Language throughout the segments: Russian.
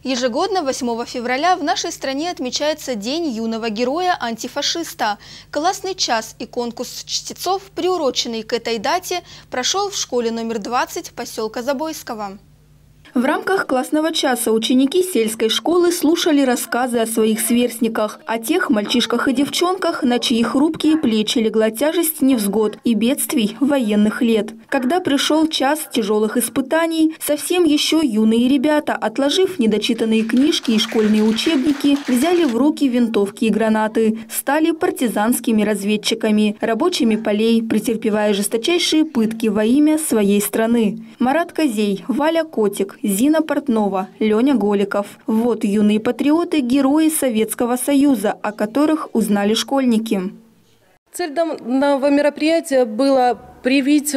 Ежегодно 8 февраля в нашей стране отмечается День юного героя-антифашиста. Классный час и конкурс чтецов, приуроченный к этой дате, прошел в школе номер 20 поселка Забойского. В рамках классного часа ученики сельской школы слушали рассказы о своих сверстниках, о тех мальчишках и девчонках, на чьи хрупкие плечи легла тяжесть невзгод и бедствий военных лет. Когда пришел час тяжелых испытаний, совсем еще юные ребята, отложив недочитанные книжки и школьные учебники, взяли в руки винтовки и гранаты, стали партизанскими разведчиками, рабочими полей, претерпевая жесточайшие пытки во имя своей страны. Марат Козей, Валя Котик, Зина Портнова, Леня Голиков. Вот юные патриоты, герои Советского Союза, о которых узнали школьники. Цель данного мероприятия была привить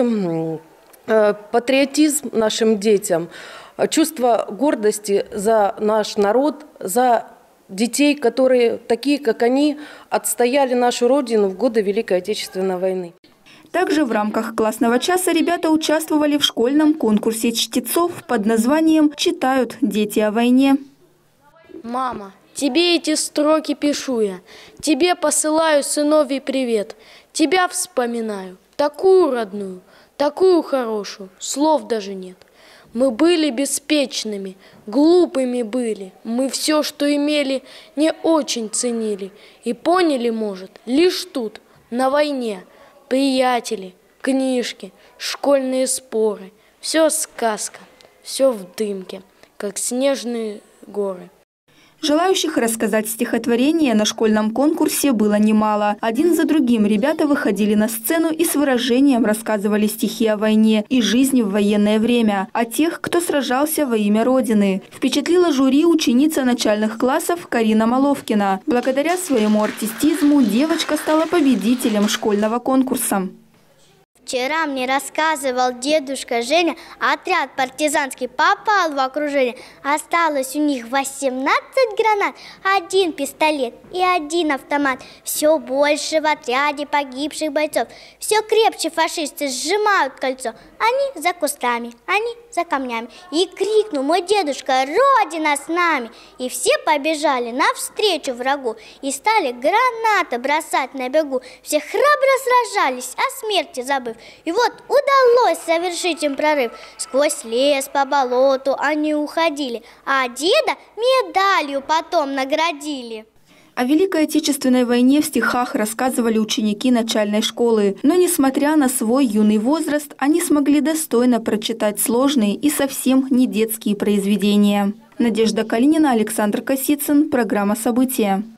патриотизм нашим детям, чувство гордости за наш народ, за детей, которые, такие как они, отстояли нашу Родину в годы Великой Отечественной войны. Также в рамках классного часа ребята участвовали в школьном конкурсе чтецов под названием «Читают дети о войне». Мама, тебе эти строки пишу я, тебе посылаю сыновий привет, тебя вспоминаю, такую родную, такую хорошую, слов даже нет. Мы были беспечными, глупыми были, мы все, что имели, не очень ценили и поняли, может, лишь тут, на войне. Приятели, книжки, школьные споры. Все сказка, все в дымке, как снежные горы. Желающих рассказать стихотворение на школьном конкурсе было немало. Один за другим ребята выходили на сцену и с выражением рассказывали стихи о войне и жизни в военное время, о тех, кто сражался во имя Родины. Впечатлила жюри ученица начальных классов Карина Маловкина. Благодаря своему артистизму девочка стала победителем школьного конкурса. Вчера мне рассказывал дедушка Женя, отряд партизанский попал в окружение. Осталось у них 18 гранат, 1 пистолет и 1 автомат. Все больше в отряде погибших бойцов. Все крепче фашисты сжимают кольцо. Они за кустами, они за камнями. И крикнул мой дедушка: «Родина с нами!» И все побежали навстречу врагу и стали гранаты бросать на бегу. Все храбро сражались, о смерти забыв. И вот удалось совершить им прорыв. Сквозь лес по болоту они уходили, а деда медалью потом наградили. О Великой Отечественной войне в стихах рассказывали ученики начальной школы. Но, несмотря на свой юный возраст, они смогли достойно прочитать сложные и совсем не детские произведения. Надежда Калинина, Александр Косицын. Программа «События».